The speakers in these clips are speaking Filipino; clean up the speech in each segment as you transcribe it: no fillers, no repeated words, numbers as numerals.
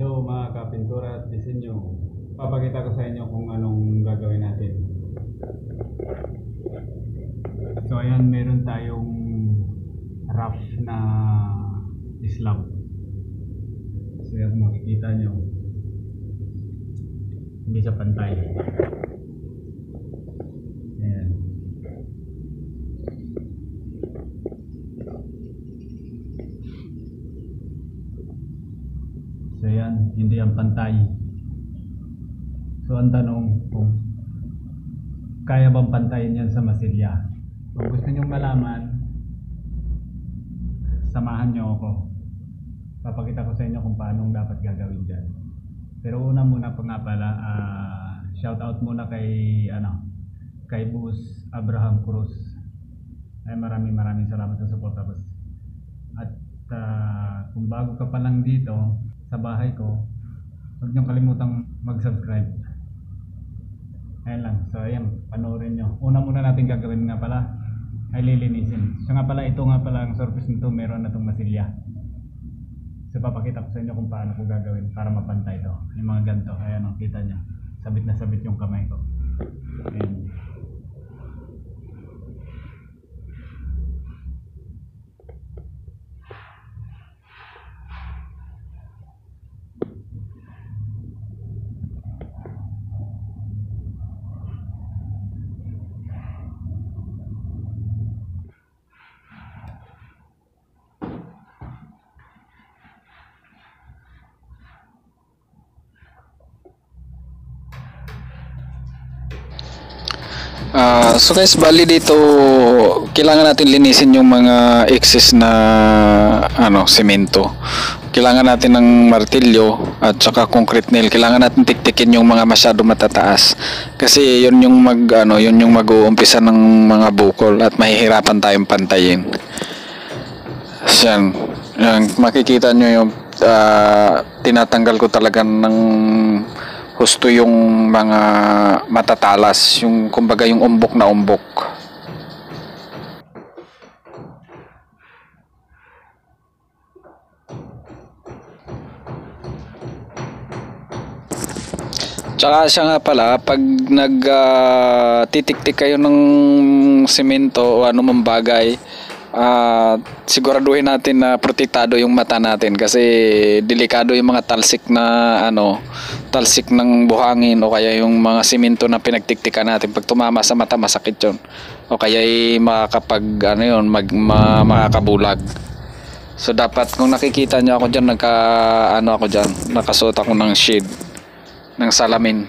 Hello mga kapintura at disenyo. Papakita ko sa inyo kung anong gagawin natin. So ayan, meron tayong rough na slab. So yan, kung makikita nyo, hindi siya pantay. Ayan. So yan, hindi yan pantay. So ang tanong kung kaya bang pantayin yan sa masilya. Kung gusto nyong malaman, samahan nyo ako. Papakita ko sa inyo kung paano dapat gagawin dyan. Pero una muna pa nga pala, shout out muna kay Boss Abraham Cruz. Ay maraming salamat sa support, boss. At kung bago ka pa lang dito sa bahay ko, huwag niyong kalimutang mag-subscribe. Ayan lang. So ayan, panoorin nyo. Una muna natin gagawin nga pala ay lilinisin. So nga pala, ito nga pala ang surface nito, meron na itong masilya. So papakita ko sa inyo kung paano ko gagawin para mapantay ito. Yung mga ganito, ayan o, kita nyo. Sabit na sabit yung kamay ko. Ayan. So guys, bali dito kailangan natin linisin yung mga excess na semento. Kailangan natin ng martilyo at saka concrete nail. Kailangan natin tiktikin yung mga masyado matataas. Kasi yun yung mag-uumpisa ng mga bukol at mahihirapan tayong pantayin. So, yan makikita nyo yung tinatanggal ko talaga ng husto yung mga matatalas, yung kumbaga yung umbok na umbok. Tsaka siya nga pala, pag titiktik kayo ng semento o anumang bagay, siguraduhin natin na protektado yung mata natin kasi delikado yung mga talsik talsik ng buhangin o kaya yung mga semento na pinagtiktikan natin. Pag tumama sa mata, masakit yun o kaya makakabulag. So dapat, kung nakikita niyo ako dyan, nakasuot ako ng shade ng salamin.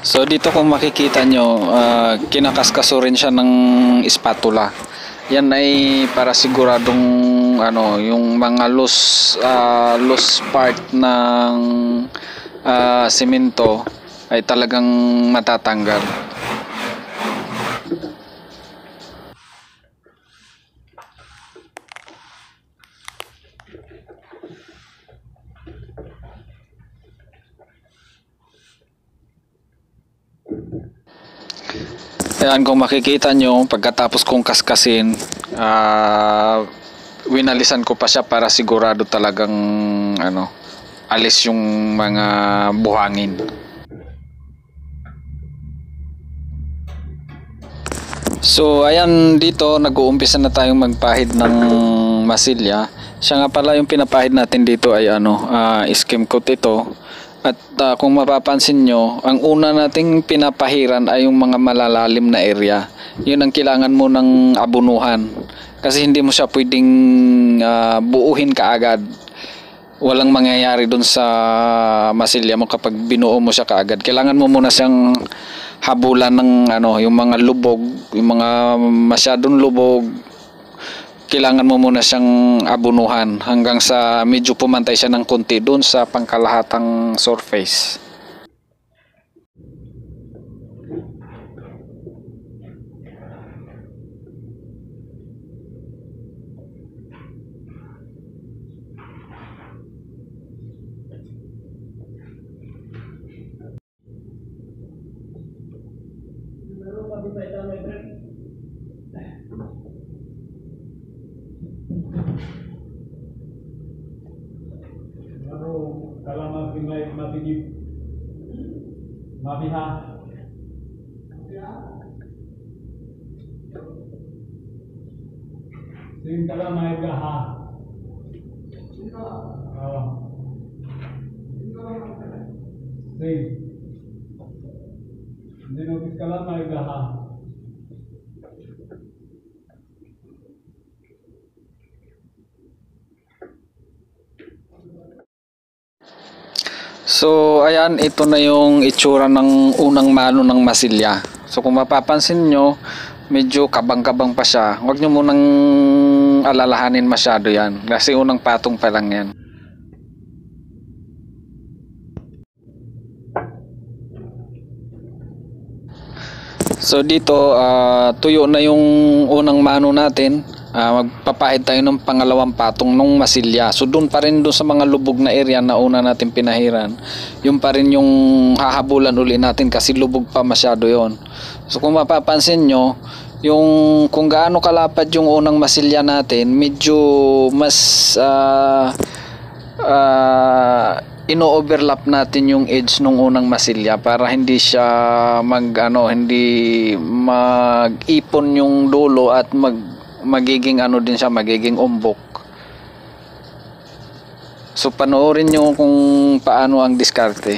So dito kung makikita nyo, kinakaskaso rin siya ng spatula. Yan ay para siguradong yung mga loose part ng semento ay talagang matatanggal. Ayan, kung makikita nyo, pagkatapos kong kaskasin, winalisan ko pa siya para sigurado talagang alis yung mga buhangin. So ayan, dito nag-uumpisa na tayong magpahid ng masilya. Siya nga pala yung pinapahid natin dito ay skim coat ito. At kung mapapansin nyo, ang una nating pinapahiran ay yung mga malalalim na area. Yun ang kailangan mo ng abunuhan. Kasi hindi mo siya pwedeng buuhin kaagad. Walang mangyayari dun sa masilya mo kapag binuo mo siya kaagad. Kailangan mo muna siyang habulan ng yung mga lubog, yung mga masyadong lubog. Kailangan mo muna siyang abunuhan hanggang sa medyo pumantay siya ng konti doon sa pangkalahatang surface. Kalau mabiha. Sing kalau may gaha. Sing. Hindi notice kalau may gaha. So ayan, ito na yung itsura ng unang mano ng masilya. So kung mapapansin nyo, medyo kabang-kabang pa siya. Huwag nyo munang alalahanin masyado yan kasi unang patong pa lang yan. So dito tuyo na yung unang mano natin. Magpapahid tayo ng pangalawang patong ng masilya. So doon pa rin doon sa mga lubog na area na una natin pinahiran, yung pa rin yung hahabulan uli natin kasi lubog pa masyado yon. So kung mapapansin nyo, yung kung gaano kalapad yung unang masilya natin, medyo mas ino-overlap natin yung edge nung unang masilya para hindi siya hindi mag-ipon yung dulo at magiging din siya, magiging umbok. So panoorin nyo kung paano ang diskarte.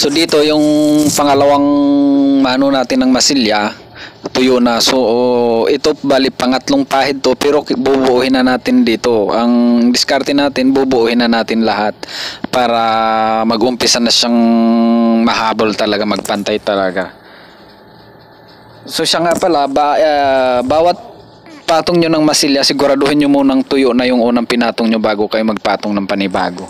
So dito yung pangalawang mano natin ng masilya, tuyo na. So ito bali pangatlong pahid to, pero bubuuhin na natin dito. Ang diskarte natin, bubuuhin na natin lahat para mag-umpisa na siyang mahabol talaga, magpantay talaga. So siya nga pala, bawat patong nyo ng masilya, siguraduhin nyo munang tuyo na yung unang pinatong nyo bago kayo magpatong ng panibago.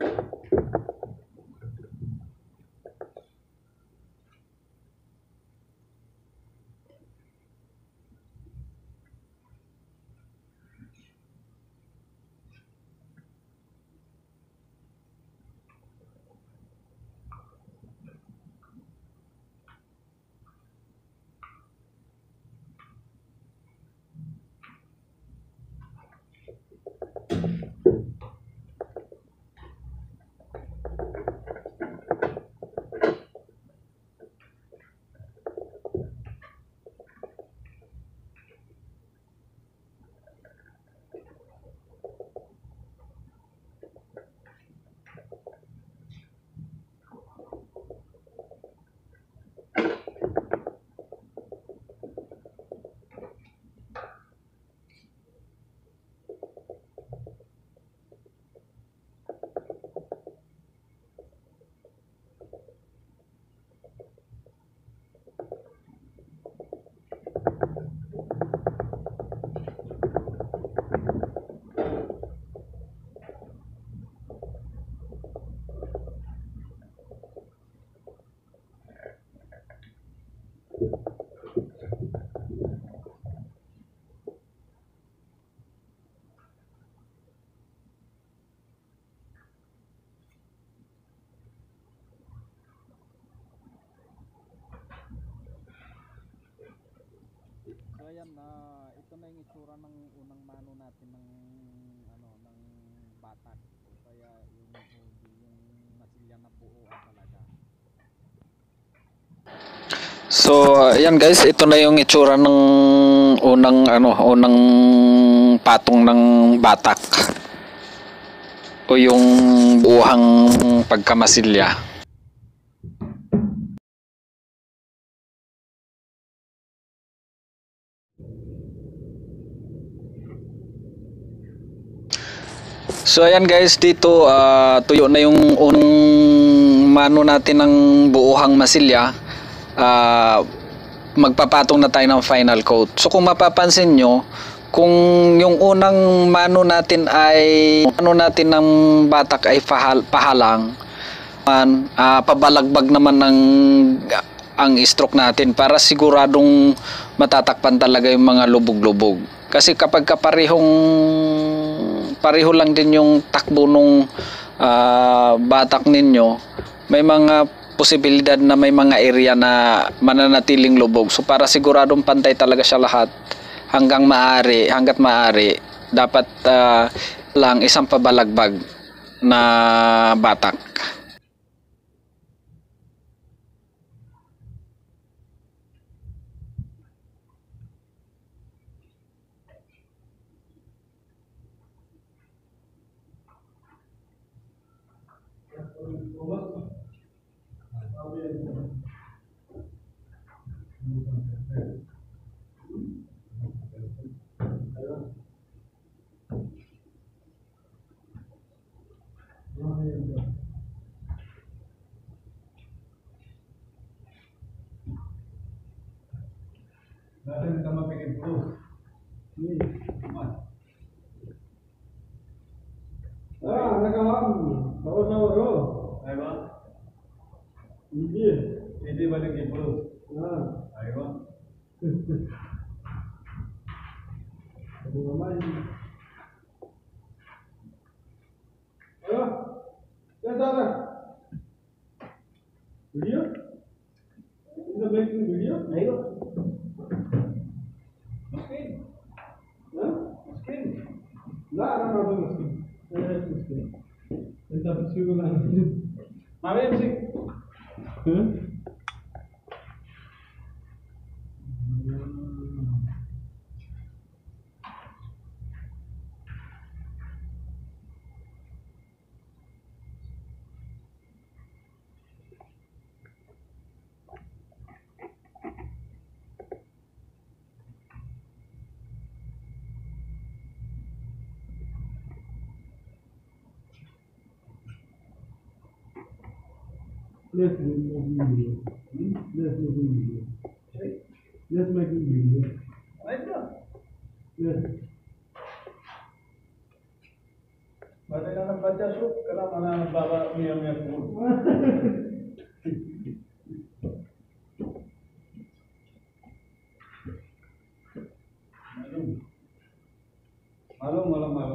So ayan, ito na yung itsura ng unang mano natin ng ng batak. O kaya yung masilya na buo talaga. So ayan guys, ito na yung itsura ng unang patong ng batak o yung buhang pagkamasilya. So ayan guys, dito tuyo na yung unang mano natin ng buuhang masilya. Magpapatong na tayo ng final coat. So kung mapapansin nyo, kung yung unang mano natin ng batak ay pahalang, pabalagbag naman ang stroke natin para siguradong matatakpan talaga yung mga lubog-lubog. Kasi kapag pareho lang din yung takbo nung batak ninyo, may mga posibilidad na may mga area na mananatiling lubog. So para siguradong pantay talaga siya lahat hanggat maaari dapat lang isang pabalagbag na batak. Dati kita mapikir dulu. Ini, mas. Nakawan. Bawa. Ayo. Ini balik ibu. Ayo. Ayo, mamai. Ayo. Ya, sana. Video? Kita making video? Ayo. Mungkin. Mungkin. Lah, mungkin. Mungkin. Kita bersyukur lagi. Mari sih. Let's make a video. Let's make a video. Yes. Ba't baca syuk, kenapa mana bawa mia pun. Malu, malu.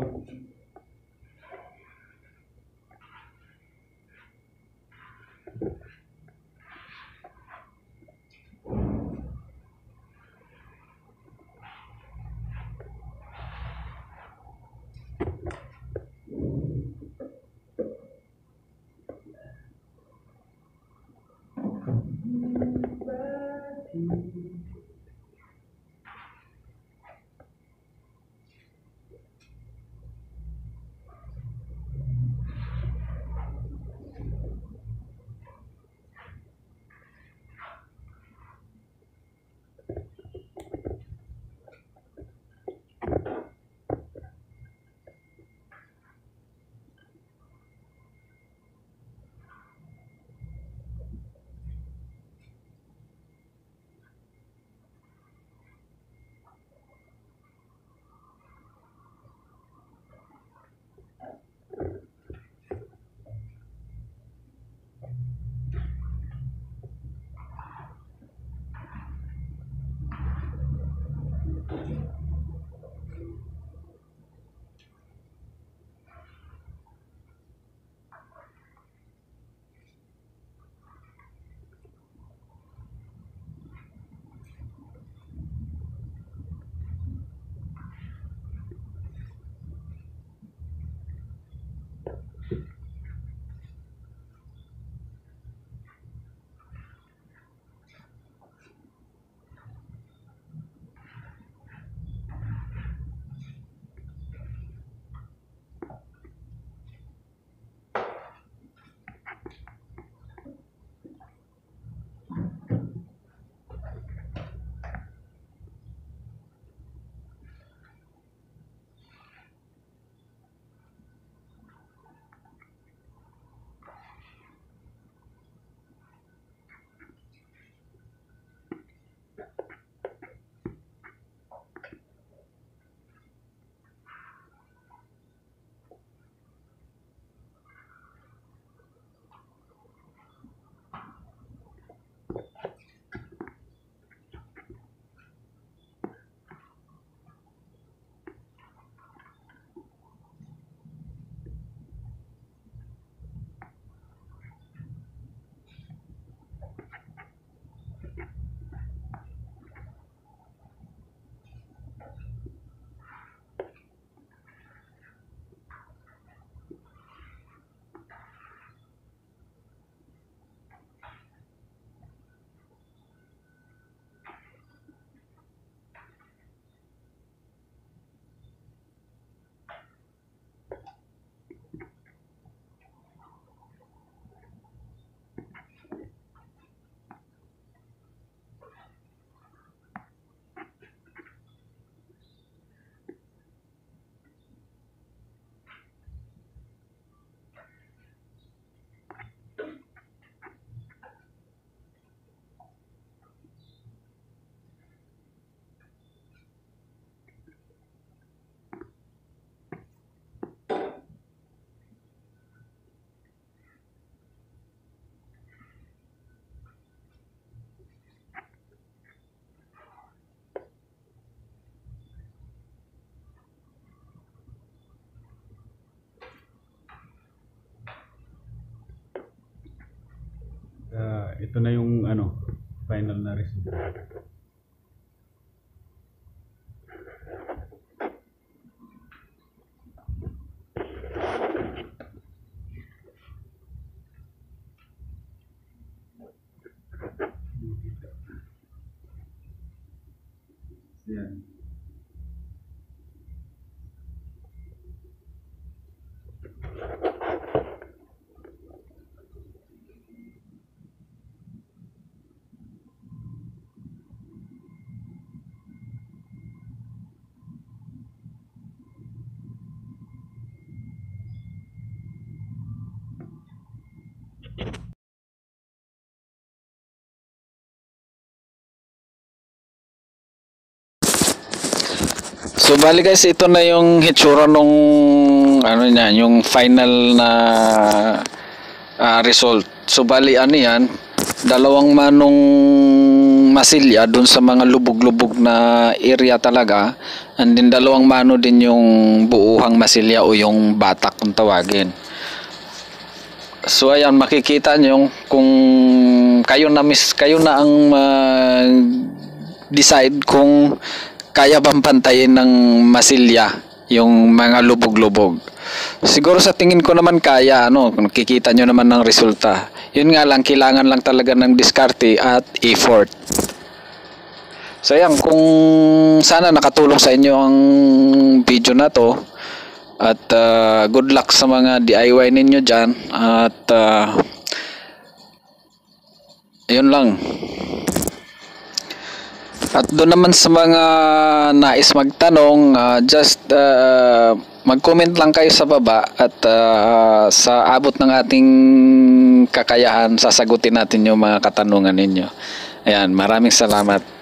Ito na yung final na result. Yan. So bali guys, ito na yung hitsura nung ano niya, yung final na result. So bali ano yan, dalawang manong masilya dun sa mga lubog-lubog na area talaga, and then dalawang mano din yung buuhang masilya o yung batak kung tawagin. So ayan, makikita nyo kung kayo na ang decide kung kaya bang pantayin ng masilya yung mga lubog-lubog. Siguro sa tingin ko naman kaya, nakikita nyo naman ng resulta. Yun nga lang, kailangan lang talaga ng diskarte at effort. So ayan, kung sana nakatulong sa inyo ang video na to, at good luck sa mga DIY ninyo dyan, at yun lang. At doon naman sa mga nais magtanong, just mag-comment lang kayo sa baba, at sa abot ng ating kakayahan, sasagutin natin yung mga katanungan ninyo. Ayan, maraming salamat.